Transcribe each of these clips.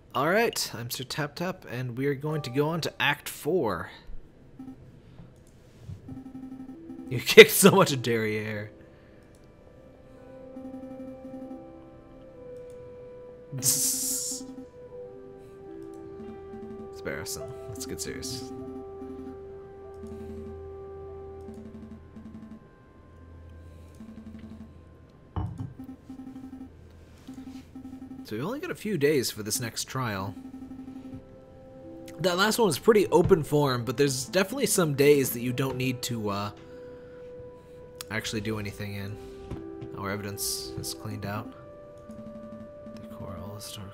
Alright, I'm Sir Tap Tap, and we are going to go on to Act 4. You kicked so much of derriere. It's embarrassing. Let's get serious. So we only got a few days for this next trial. That last one was pretty open form, but there's definitely some days that you don't need to actually do anything in. Our evidence is cleaned out. The coral historical.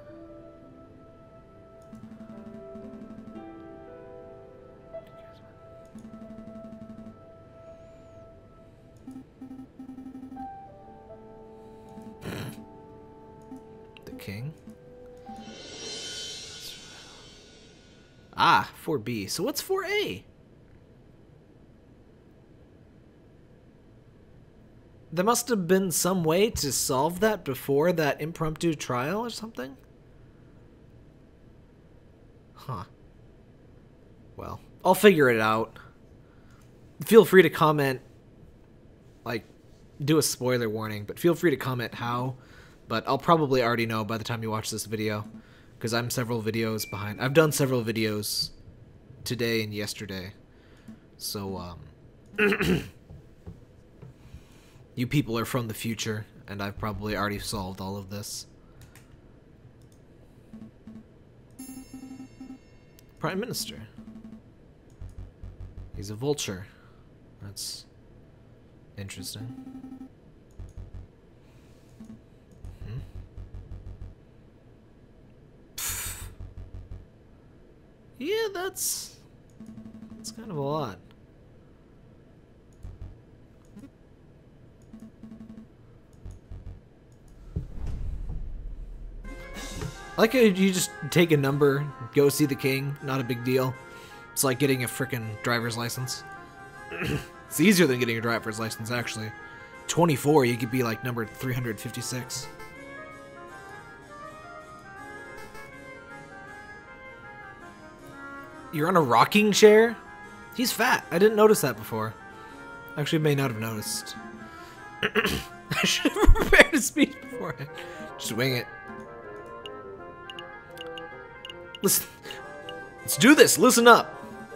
King. Ah, 4B. So what's 4A? There must have been some way to solve that before that impromptu trial or something? Huh. Well, I'll figure it out. Feel free to comment, like, do a spoiler warning, but feel free to comment how. But I'll probably already know by the time you watch this video, because I'm several videos behind. I've done several videos today and yesterday, so you people are from the future, and I've probably already solved all of this. Prime Minister. He's a vulture. That's interesting. Yeah, that's kind of a lot. I like how you just take a number, go see the king, not a big deal. It's like getting a frickin' driver's license. It's easier than getting a driver's license, actually. 24, you could be like number 356. You're on a rocking chair? He's fat. I didn't notice that before. Actually, may not have noticed. I should have prepared a speech beforehand. Just wing it. Listen. Let's do this. Listen up.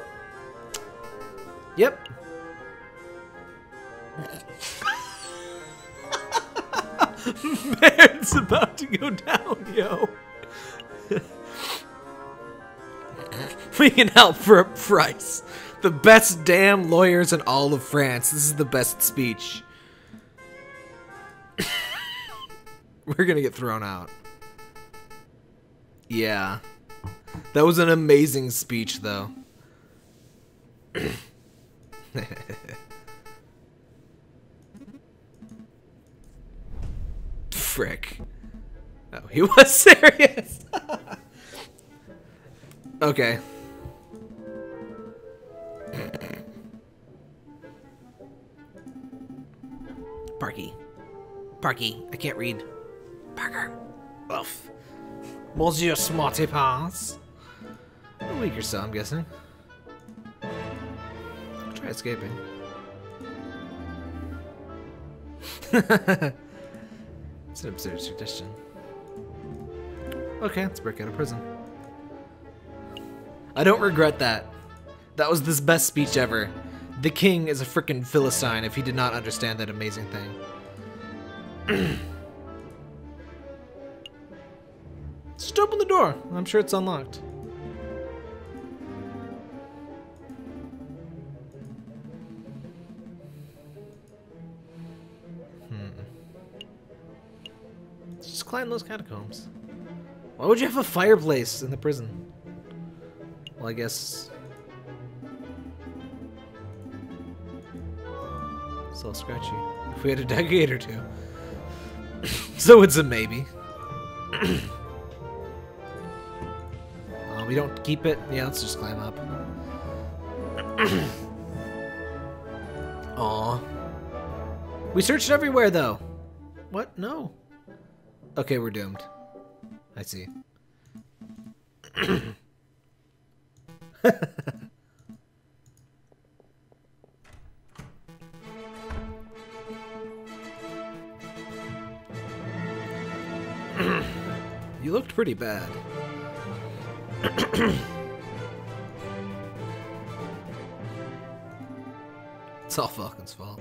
Yep. Man's about to go down, yo. We can help for a price. The best damn lawyers in all of France. This is the best speech. We're gonna get thrown out. Yeah. That was an amazing speech, though. Frick. Oh, he was serious. Okay. Parky. Parky, I can't read. Parker. Oof. Monsieur Smarty Pass. A week or so, I'm guessing. Try escaping. It's an absurd suggestion. Okay, let's break out of prison. I don't regret that. That was the best speech ever. The king is a frickin' Philistine if he did not understand that amazing thing. Just open the door. I'm sure it's unlocked. Let's just climb those catacombs. Why would you have a fireplace in the prison? Well, I guess... It's all scratchy. If we had a decade or two. So it's a maybe. We don't keep it? Yeah, let's just climb up. Aw. We searched everywhere, though. What? No. Okay, we're doomed. I see. You looked pretty bad. It's all Falcon's fault.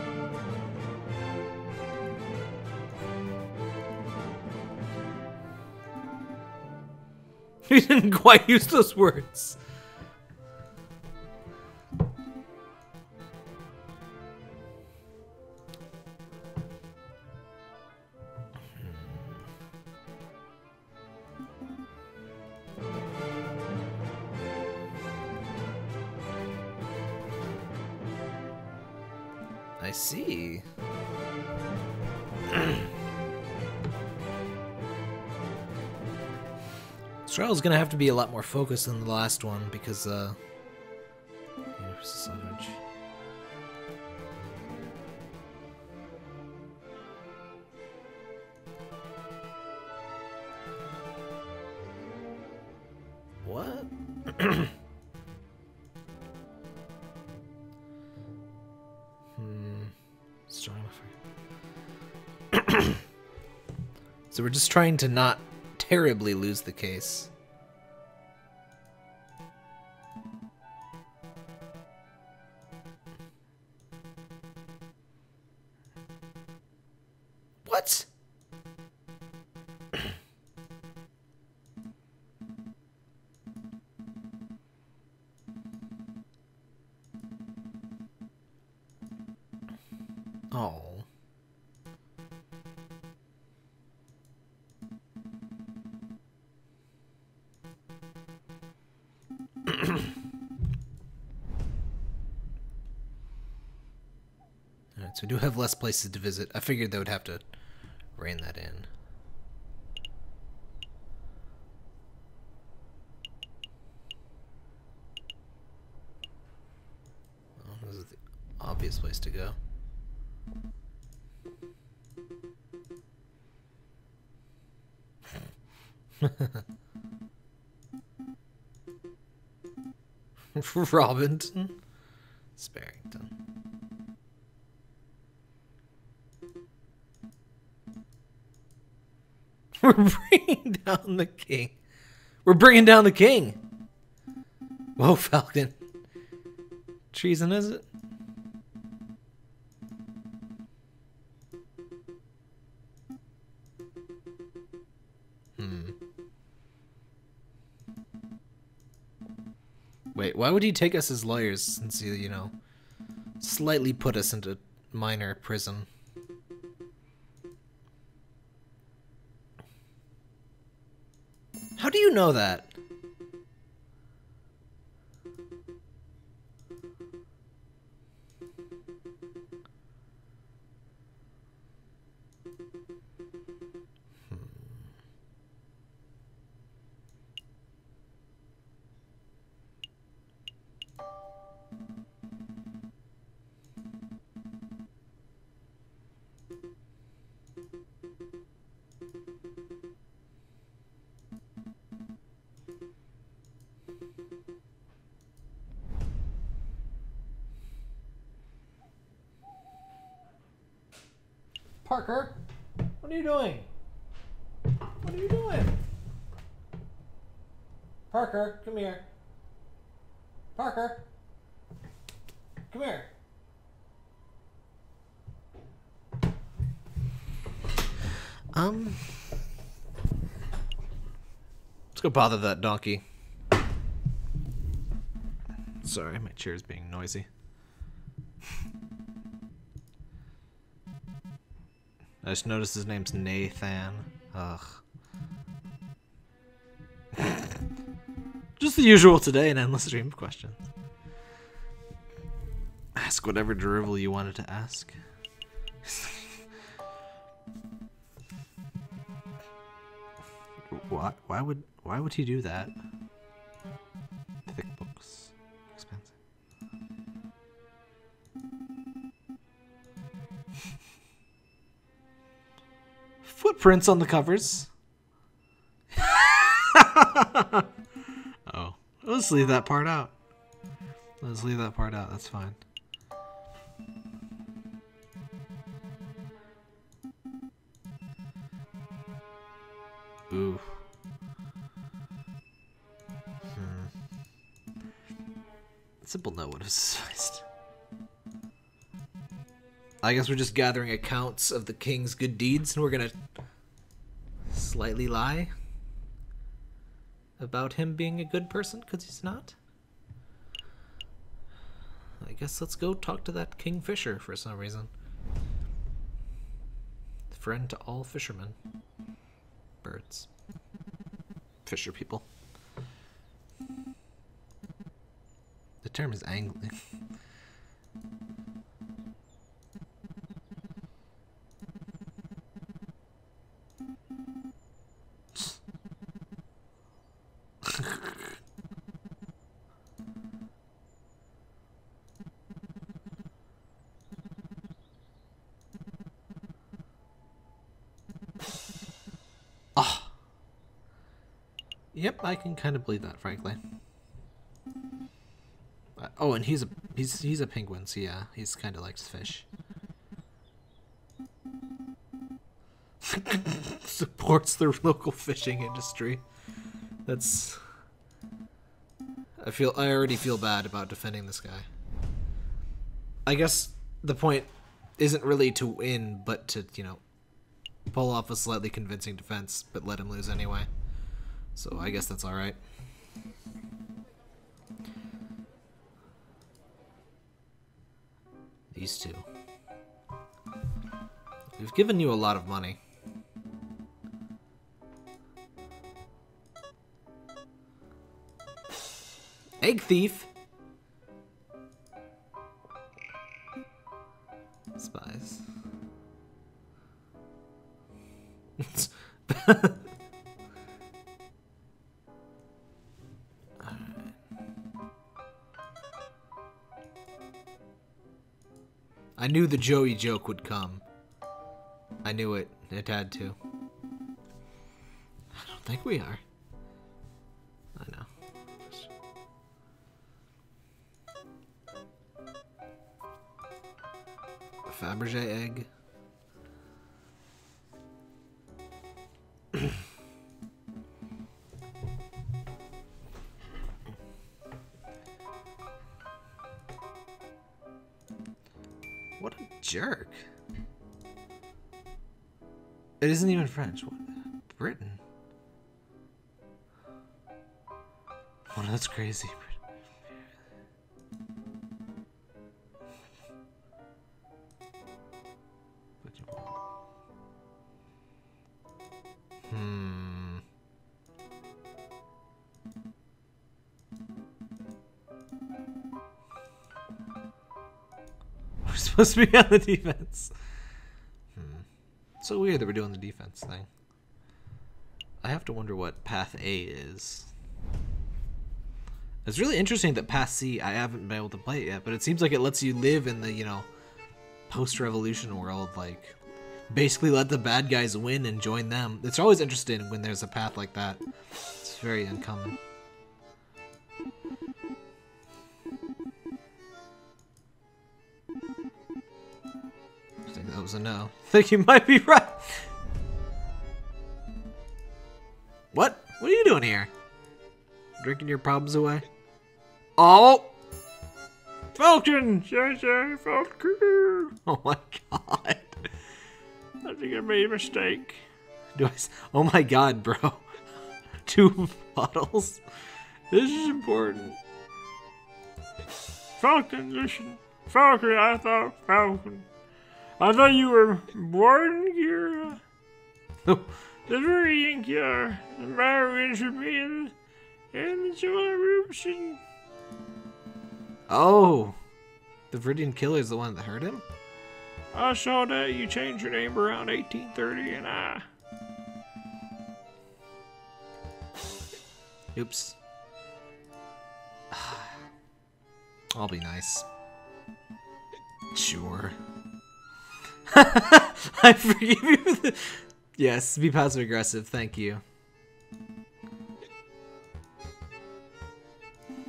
You didn't quite use those words. I see. This trial is gonna have to be a lot more focused than the last one because, Savage. What? Strong enough. So we're just trying to not terribly lose the case. What? Oh. Alright, so we do have less places to visit. I figured they would have to rein that in. Well, this is the obvious place to go. Robinson? Sparrington. We're bringing down the king. We're bringing down the king. Whoa, Falcon. Treason, is it? Wait, why would he take us as lawyers since he, you know, slightly put us into minor prison? How do you know that? Parker, what are you doing? What are you doing? Parker, come here. Parker, come here. Let's go bother that donkey. Sorry, my chair's being noisy. I just noticed his name's Nathan. Ugh. Just the usual today, an endless stream of questions. Ask whatever drivel you wanted to ask. Why would he do that? Thick books. Expensive. Footprints on the covers. Let's leave that part out. Let's leave that part out. That's fine. Ooh. Simple no would have sufficed. I guess we're just gathering accounts of the king's good deeds, and we're gonna slightly lie about him being a good person, because he's not. I guess let's go talk to that Kingfisher for some reason. Friend to all fishermen. Birds. Fisher people. The term is angling. Oh. Yep, I can kind of believe that, frankly. Oh, and he's a penguin, so yeah, he's kind of likes fish. Supports the local fishing industry. That's. I already feel bad about defending this guy. I guess the point isn't really to win, but to, you know, pull off a slightly convincing defense, but let him lose anyway. So I guess that's alright. These two. We've given you a lot of money. Egg thief! Spies. I knew the Joey joke would come. I knew it. It had to. I don't think we are. I know. A Fabergé egg. What a jerk. It isn't even French. What? Britain. Oh, that's crazy. We're supposed to be on the defense. So weird that we're doing the defense thing. I have to wonder what Path A is. It's really interesting that Path C, I haven't been able to play it yet, but it seems like it lets you live in the, you know, post-revolution world, like, basically let the bad guys win and join them. It's always interesting when there's a path like that. It's very uncommon. I think that was a no. I think you might be right. What? What are you doing here? Drinking your problems away? Oh! Falcon! Sorry, Falcon! Oh my god. I think I made a mistake. Oh my god, bro. 2 bottles. This is important. Falcon, listen. Falcon, I thought you were born here. The very ink here. The Marion should be in the Joy eruption. Oh. The Viridian Killer is the one that hurt him? I saw that you changed your name around 1830 and I... Oops. I'll be nice. Sure. I forgive you. Yes, be passive aggressive. Thank you.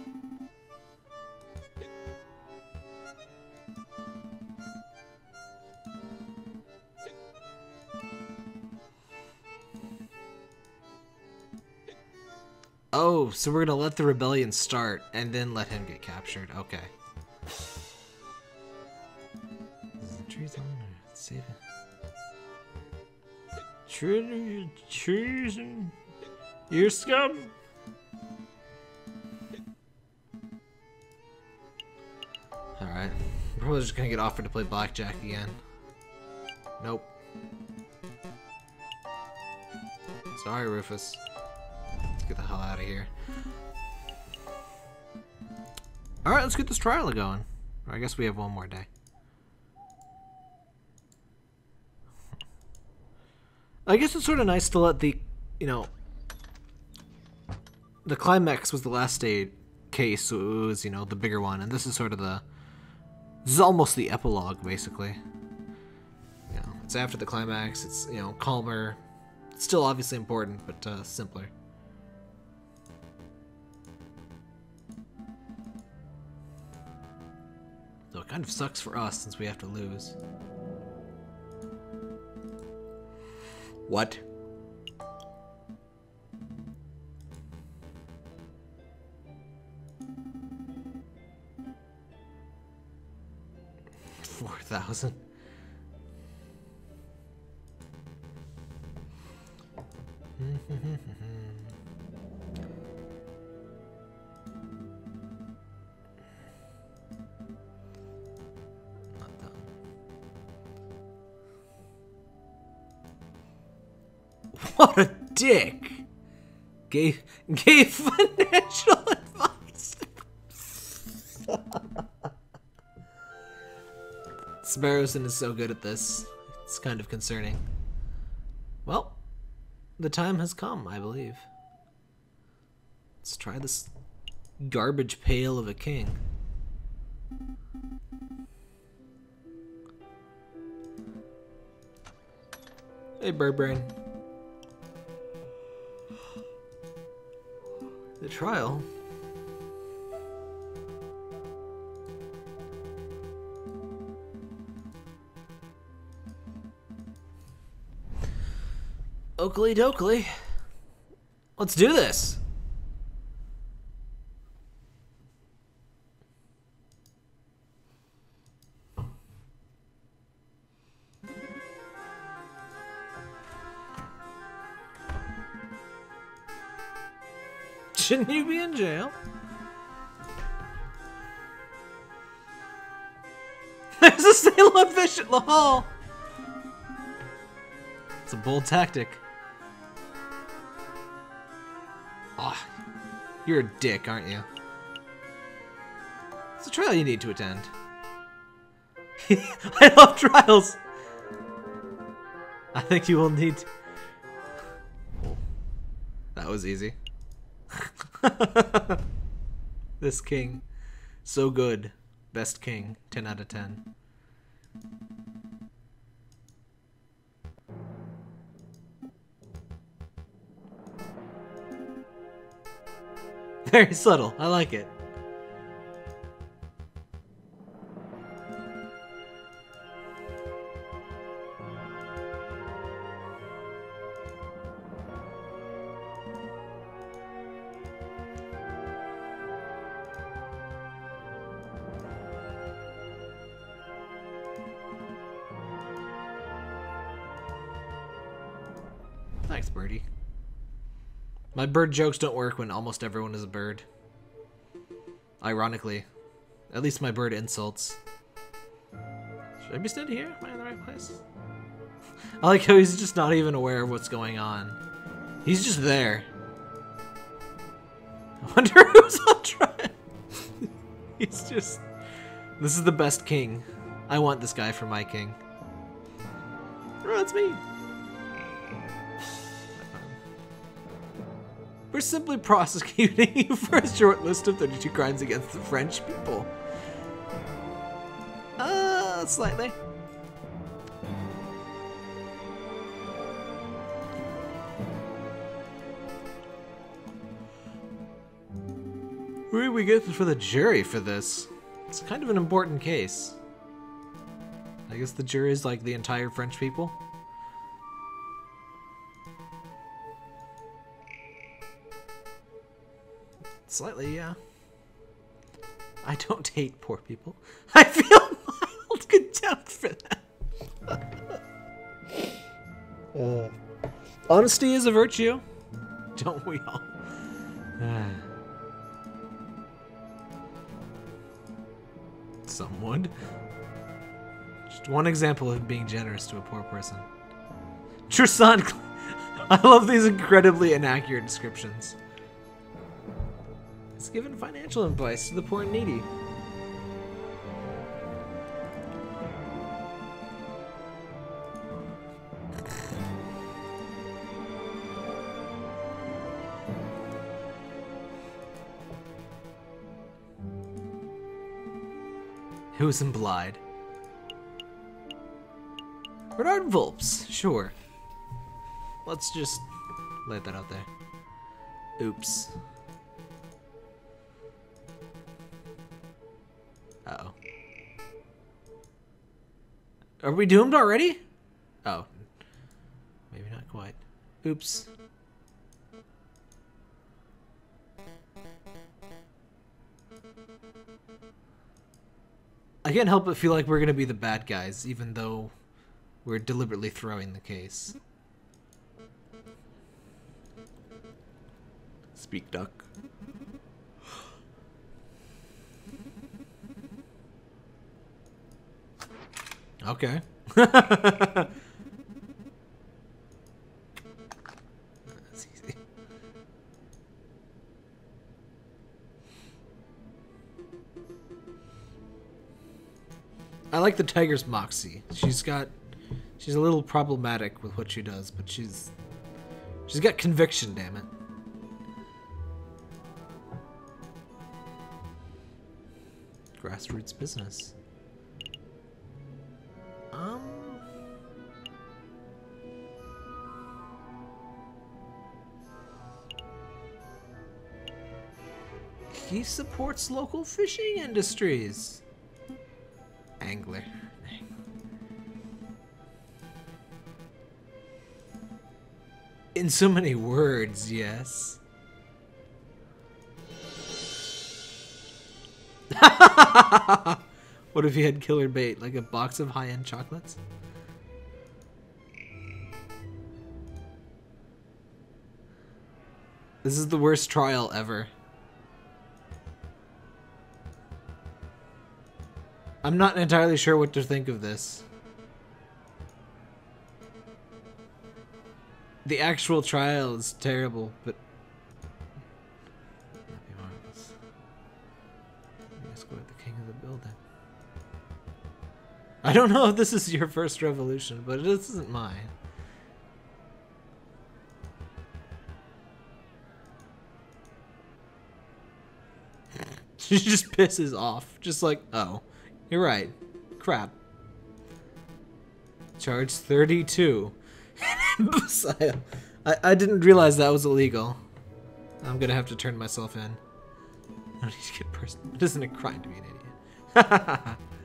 Oh, so we're gonna let the rebellion start and then let him get captured. Okay. Treason. Save it. Treason. You're scum. Alright. We're probably just gonna get offered to play blackjack again. Nope. Sorry, Rufus. Let's get the hell out of here. Alright, let's get this trial going. I guess we have one more day. I guess it's sort of nice to let the, you know, the climax was the last day case, so it was, you know, the bigger one, and this is sort of the, this is almost the epilogue, basically. You know, it's after the climax, it's, you know, calmer, it's still obviously important, but simpler. So it kind of sucks for us since we have to lose. What? $4,000. Not done. What a dick! Gave financial advice. Sparrowson is so good at this. It's kind of concerning. Well, the time has come, I believe. Let's try this garbage pail of a king. Hey, Birdbrain. The trial? Oakley dokley. Let's do this. Shouldn't you be in jail? There's a sailor fish at the hall. It's a bold tactic. Oh, you're a dick, aren't you? It's a trial you need to attend. I love trials. I think you will need to... Oh, that was easy. This king, so good. Best king, 10 out of 10. Very subtle. I like it. Thanks, birdie. My bird jokes don't work when almost everyone is a bird. Ironically. At least my bird insults. Should I be standing here? Am I in the right place? I like how he's just not even aware of what's going on. He's just there. I wonder who's on trial. He's just... This is the best king. I want this guy for my king. Oh, that's me. We're simply prosecuting you for a short list of 32 crimes against the French people. Slightly. Where do we get for the jury for this? It's kind of an important case. I guess the jury is like the entire French people. Slightly, yeah. I don't hate poor people. I feel mild contempt for that. Honesty is a virtue. Don't we all? Some would. Just one example of being generous to a poor person. Tristan, I love these incredibly inaccurate descriptions. It's given financial advice to the poor and needy. It was implied. Bernard Volps, sure. Let's just lay that out there. Oops. Uh-oh. Are we doomed already? Oh. Maybe not quite. Oops. I can't help but feel like we're gonna be the bad guys, even though we're deliberately throwing the case. Speak, duck. Okay. That's easy. I like the tiger's moxie. She's a little problematic with what she does, but she's got conviction, damn it. Grassroots business. He supports local fishing industries. Angler. In so many words, yes. What if he had killer bait, like a box of high-end chocolates? This is the worst trial ever. I'm not entirely sure what to think of this. The actual trial is terrible, but... That'd be marvelous. Escort the king of the building. I don't know if this is your first revolution, but this isn't mine. She just pisses off. Just like, oh, you're right. Crap. Charge 32. I didn't realize that was illegal. I'm gonna have to turn myself in. I need to get person. It isn't a crime to be an idiot.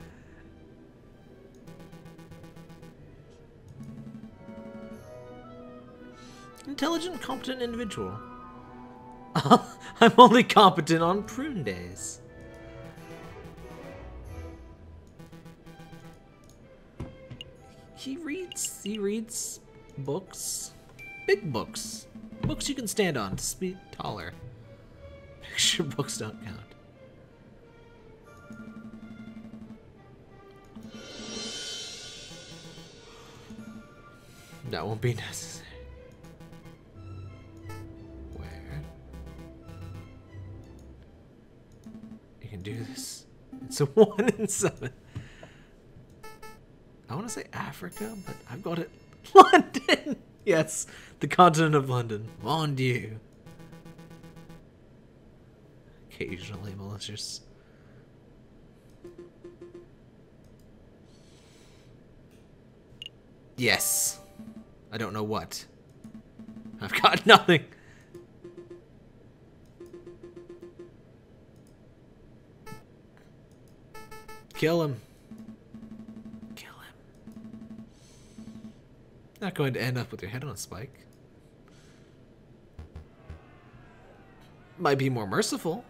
Intelligent, competent individual. I'm only competent on prune days. He reads books. Big books. Books you can stand on to be taller. Picture books don't count. That won't be necessary. Where? You can do this. It's a 1 in 7. I want to say Africa, but I've got it. London! Yes, the continent of London. Mon Dieu. Occasionally malicious. Yes. I don't know what. I've got nothing. Kill him. Kill him. Not going to end up with your head on a spike. Might be more merciful.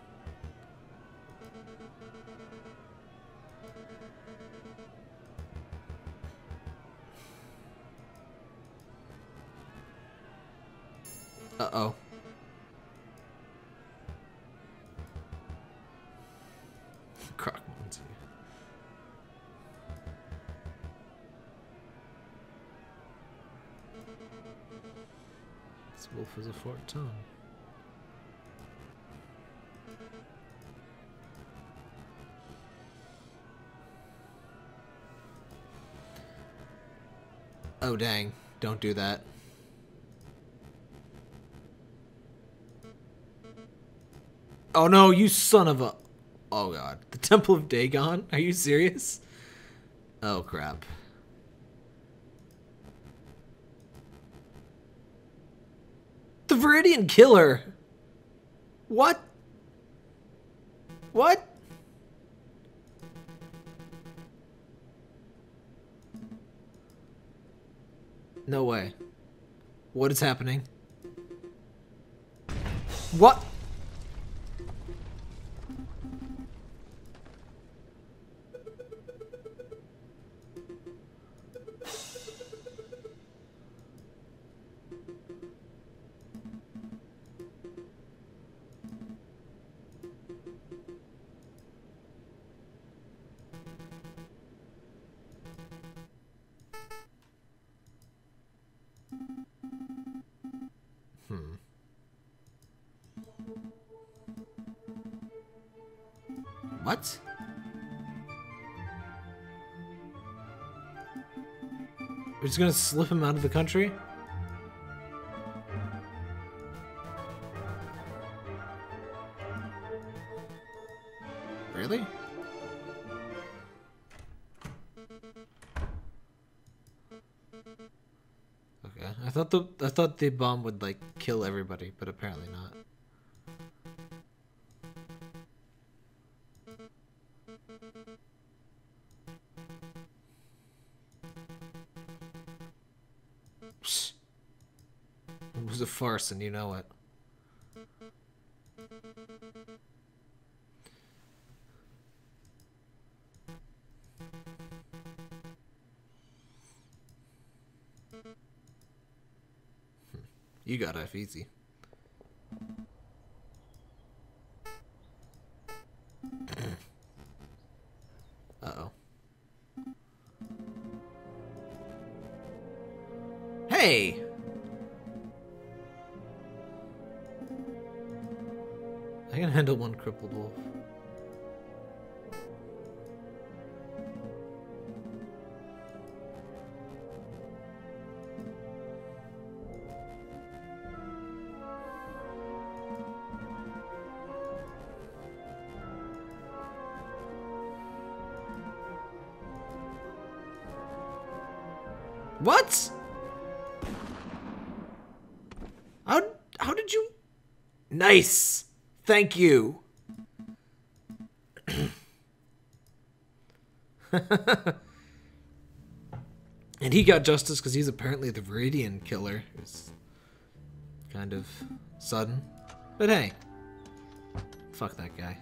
Uh-oh. Croc Monty. This wolf has a forked tongue. Oh dang, don't do that. Oh no, you son of a... Oh god. The Temple of Dagon? Are you serious? Oh crap. The Viridian Killer! What? What? No way. What is happening? What? What? We're just gonna slip him out of the country? Really? Okay. I thought the bomb would like kill everybody, but apparently not. It was a farce, and you know it. You got F easy. Uh-oh. Hey! I can handle one crippled wolf. What? How did you? Nice. Thank you. And he got justice because he's apparently the Viridian Killer. It's kind of sudden. But hey. Fuck that guy.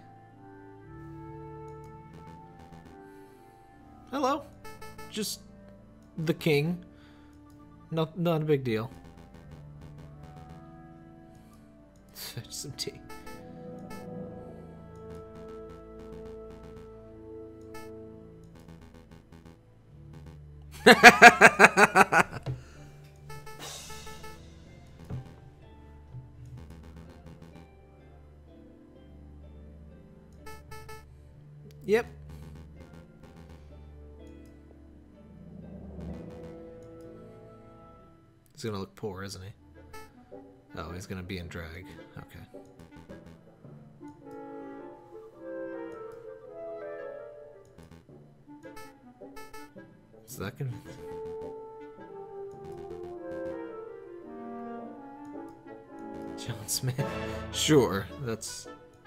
Hello. Just the king. Not a big deal. Let's fetch some tea. Yep. He's gonna look poor, isn't he? Oh, he's gonna be in drag. Okay. Is that gonna... John Smith? Sure, that's...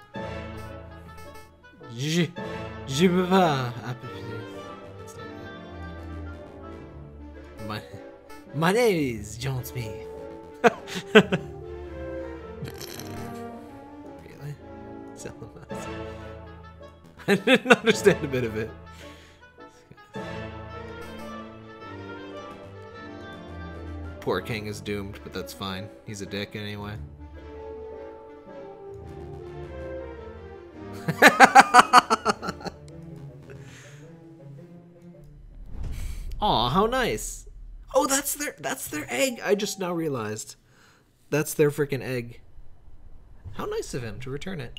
My name is John Smith. LMS. I didn't understand a bit of it. Poor King is doomed, but that's fine. He's a dick anyway. Aw, how nice. Oh, that's their egg. I just now realized. That's their freaking egg. How nice of him to return it.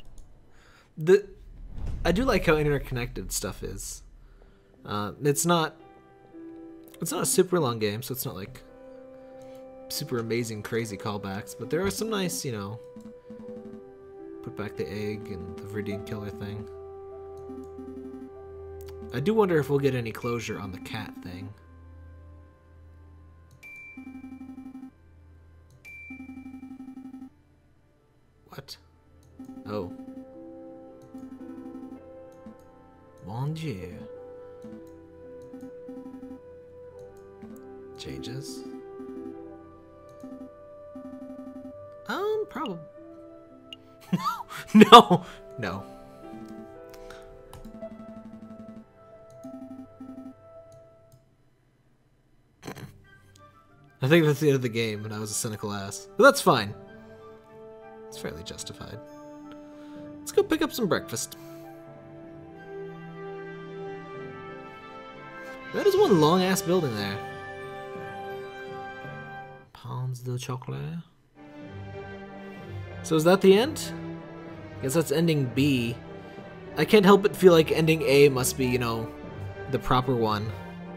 I do like how interconnected stuff is. It's not a super long game, so it's not like super amazing crazy callbacks, but there are some nice, you know, put back the egg and the Viridian killer thing. I do wonder if we'll get any closure on the cat thing. What? Oh. Mon Dieu. Changes? Probably. No! No. I think that's the end of the game, and I was a cynical ass. But that's fine. It's fairly justified. Let's go pick up some breakfast. That is one long-ass building there. Pains de chocolat. So is that the end? I guess that's ending B. I can't help but feel like ending A must be, you know, the proper one.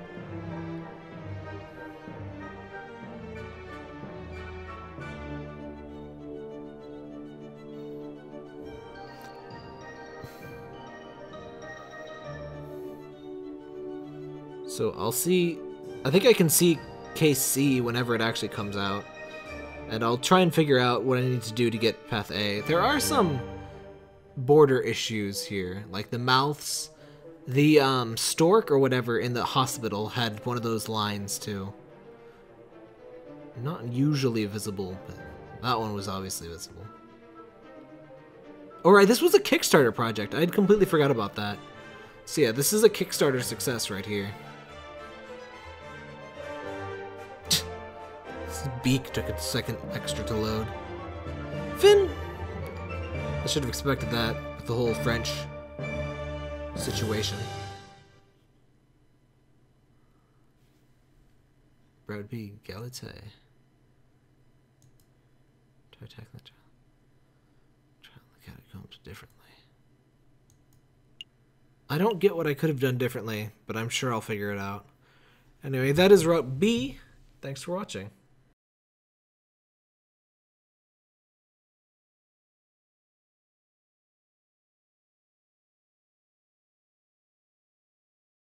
So I'll see, I think I can see case C whenever it actually comes out. And I'll try and figure out what I need to do to get path A. There are some border issues here, like the mouths. The stork or whatever in the hospital had one of those lines too. Not usually visible, but that one was obviously visible. Alright, this was a Kickstarter project. I'd completely forgot about that. So yeah, this is a Kickstarter success right here. His beak took a second extra to load. Finn! I should have expected that with the whole French situation. Brad B. Galate. Try tackling the child. Try to look at it comes differently. I don't get what I could have done differently, but I'm sure I'll figure it out. Anyway, that is Route B. Thanks for watching.